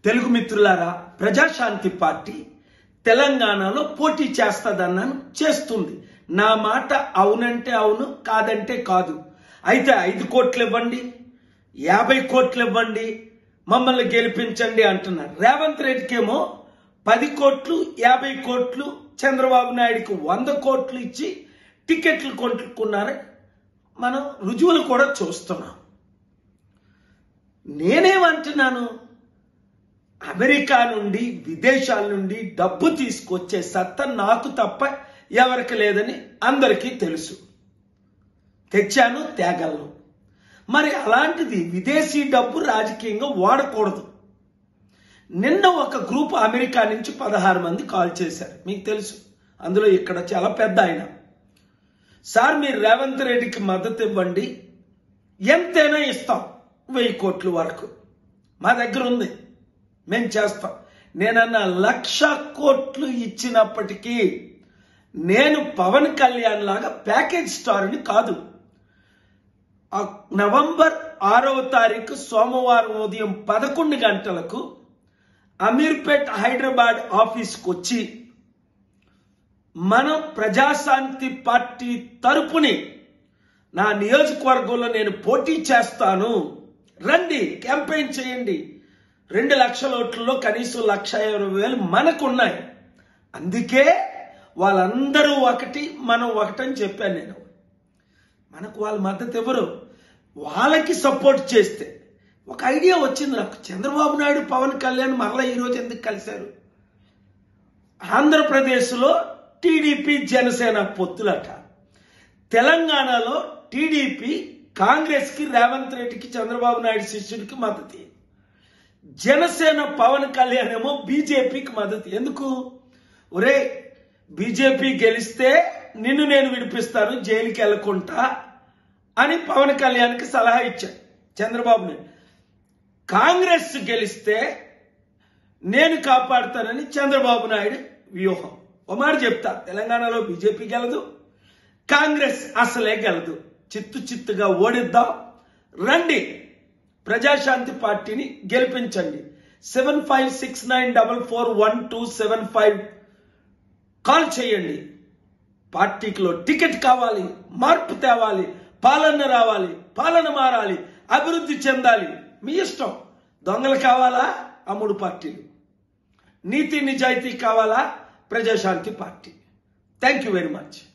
తెలుగు మిత్రులారా, ప్రజాశాంతి పార్టీ తెలంగాణలో పోటీ చేస్తదన్నాను, చేస్తుంది. నా మాట అవునంటే అవును, కాదంటే కాదు. అయితే 5 కోట్లు ఇవ్వండి, 50 కోట్లు ఇవ్వండి, మమ్మల్ని గెలిపించండి అంటున్నారు. రేవంత్ రెడ్డికేమో 10 కోట్లు 50 కోట్లు, చంద్రబాబు నాయుడికి 100 కోట్లు ఇచ్చి టికెట్లు కొనుక్కున్నారు. మనం రుజువులు కూడా చూస్తున్నాం. నేనేమంటున్నాను, అమెరికా నుండి విదేశాల నుండి డబ్బు తీసుకొచ్చే సత్తా నాకు తప్ప ఎవరికి లేదని అందరికీ తెలుసు. తెచ్చాను, తేగలను. మరి అలాంటిది విదేశీ డబ్బు రాజకీయంగా వాడకూడదు. నిన్న ఒక గ్రూప్ అమెరికా నుంచి 16 మంది కాల్ చేశారు, మీకు తెలుసు. అందులో ఇక్కడ చాలా పెద్ద ఆయన. సార్, మీరు రేవంత్ రెడ్డికి మద్దతు ఇవ్వండి, ఎంతైనా ఇస్తాం, 1000 కోట్ల వరకు మా దగ్గర ఉంది, మేము చేస్తాం. నేనన్న 1,00,000 కోట్లు ఇచ్చినప్పటికీ నేను పవన్ కళ్యాణ్ లాగా ప్యాకేజ్ స్టార్ని కాదు. నవంబర్ 6వ తారీఖు సోమవారం ఉదయం 11 గంటలకు అమీర్పేట్ హైదరాబాద్ ఆఫీస్కి వచ్చి మనం ప్రజాశాంతి పార్టీ తరపుని నా నియోజకవర్గంలో నేను పోటీ చేస్తాను, రండి, క్యాంపెయిన్ చేయండి. 2 లక్షల ఓట్లలో కనీసం 1,20,000 మనకున్నాయి. అందుకే వాళ్ళందరూ ఒకటి, మనం ఒకటని చెప్పాను నేను. మనకు వాళ్ళ మద్దతు ఎవరు, వాళ్ళకి సపోర్ట్ చేస్తే ఒక ఐడియా వచ్చింది నాకు. చంద్రబాబు నాయుడు పవన్ కళ్యాణ్ మరలా ఈరోజు ఎందుకు కలిశారు? ఆంధ్రప్రదేశ్లో టీడీపీ జనసేన పొత్తులట, తెలంగాణలో టీడీపీ కాంగ్రెస్కి, రేవంత్ రెడ్డికి, చంద్రబాబు నాయుడు శిష్యుడికి మద్దతు. జనసేన పవన్ కళ్యాణ్ ఏమో బీజేపీకి మద్దతు. ఎందుకు? ఒరే, బీజేపీ గెలిస్తే నిన్ను నేను విడిపిస్తాను, జైలుకి వెళ్ళకుండా అని పవన్ కళ్యాణ్కి సలహా ఇచ్చాడు చంద్రబాబు నాయుడు. కాంగ్రెస్ గెలిస్తే నేను కాపాడుతానని చంద్రబాబు నాయుడు వ్యూహం. ఒక మాట చెప్తా, తెలంగాణలో బీజేపీ గెలదు, కాంగ్రెస్ అసలే గెలదు. చిత్తుగా ఓడిద్దాం, రండి, ప్రజాశాంతి పార్టీని గెలిపించండి. 7569441275 కాల్ చేయండి. పార్టీలో టికెట్ కావాలి, మార్పు తేవాలి, పాలన రావాలి, పాలన మారాలి, అభివృద్ధి చెందాలి. మీ ఇష్టం. దొంగలు కావాలా? ఆ 3 పార్టీలు. నీతి నిజాయితీ కావాలా? Prajashanti party. Thank you very much.